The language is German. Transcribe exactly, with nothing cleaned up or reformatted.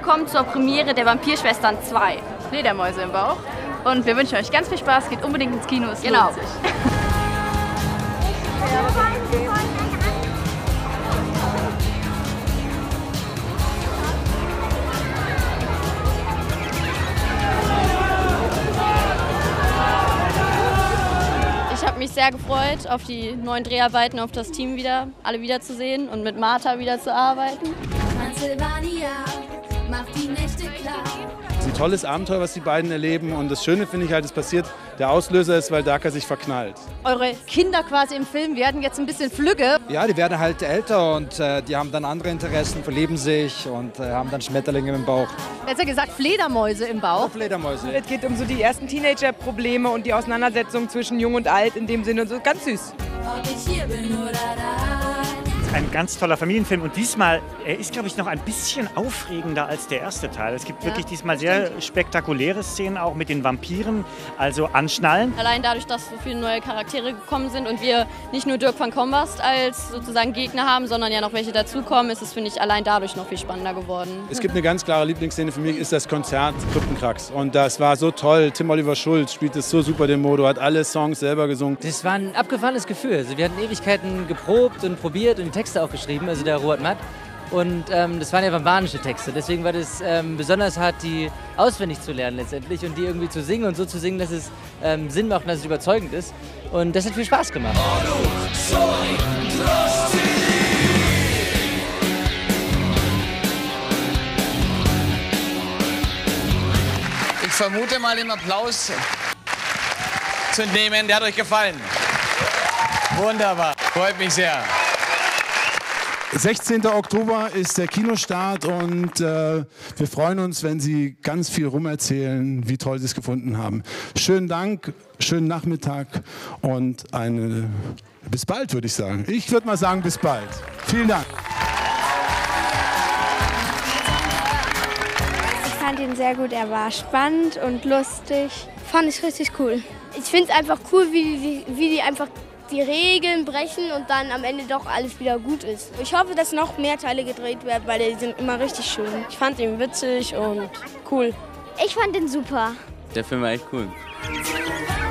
kommt zur Premiere der Vampirschwestern zwei. Fledermäuse im Bauch. Und wir wünschen euch ganz viel Spaß. Geht unbedingt ins Kino. Es Genau. lohnt sich. Ich habe mich sehr gefreut auf die neuen Dreharbeiten, auf das Team wieder, alle wiederzusehen und mit Martha wieder zu arbeiten. Transylvania macht die Nächte klar. Es ist ein tolles Abenteuer, was die beiden erleben. Und das Schöne finde ich halt, es passiert, der Auslöser ist, weil Darka sich verknallt. Eure Kinder quasi im Film werden jetzt ein bisschen flügge. Ja, die werden halt älter und äh, die haben dann andere Interessen, verlieben sich und äh, haben dann Schmetterlinge im Bauch. Besser gesagt Fledermäuse im Bauch. Fledermäuse. Es geht um so die ersten Teenager-Probleme und die Auseinandersetzung zwischen Jung und Alt in dem Sinne. Und so ganz süß. Ob ich hier bin oder da. Ein ganz toller Familienfilm und diesmal, er ist, glaube ich, noch ein bisschen aufregender als der erste Teil. Es gibt Ja, wirklich diesmal sehr spektakuläre Szenen, auch mit den Vampiren, also anschnallen. Allein dadurch, dass so viele neue Charaktere gekommen sind und wir nicht nur Dirk van Combast als sozusagen Gegner haben, sondern ja noch welche dazukommen, ist es, finde ich, allein dadurch noch viel spannender geworden. Es gibt eine ganz klare Lieblingsszene für mich, ist das Konzert Krippenkracks. Und das war so toll. Tim Oliver Schulz spielt es so super, den Modo, hat alle Songs selber gesungen. Das war ein abgefahrenes Gefühl. Also wir hatten Ewigkeiten geprobt und probiert und die Texte auch geschrieben, also der Robert Matt. Und ähm, das waren ja vampanische Texte. Deswegen war das ähm, besonders hart, die auswendig zu lernen letztendlich und die irgendwie zu singen und so zu singen, dass es ähm, Sinn macht und dass es überzeugend ist. Und das hat viel Spaß gemacht. Ich vermute mal im Applaus zu entnehmen, der hat euch gefallen. Wunderbar, freut mich sehr. sechzehnten Oktober ist der Kinostart und äh, wir freuen uns, wenn Sie ganz viel rumerzählen, wie toll Sie es gefunden haben. Schönen Dank, schönen Nachmittag und eine, bis bald, würde ich sagen. Ich würde mal sagen, bis bald. Vielen Dank. Ich fand ihn sehr gut, er war spannend und lustig. Fand ich richtig cool. Ich finde es einfach cool, wie, wie, wie die einfach die Regeln brechen und dann am Ende doch alles wieder gut ist. Ich hoffe, dass noch mehr Teile gedreht werden, weil die sind immer richtig schön. Ich fand ihn witzig und cool. Ich fand ihn super. Der Film war echt cool.